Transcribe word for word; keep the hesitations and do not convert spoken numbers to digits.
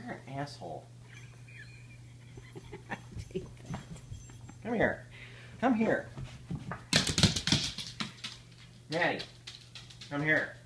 You're an asshole. I take that. Come here. Come here. Maddie, come here.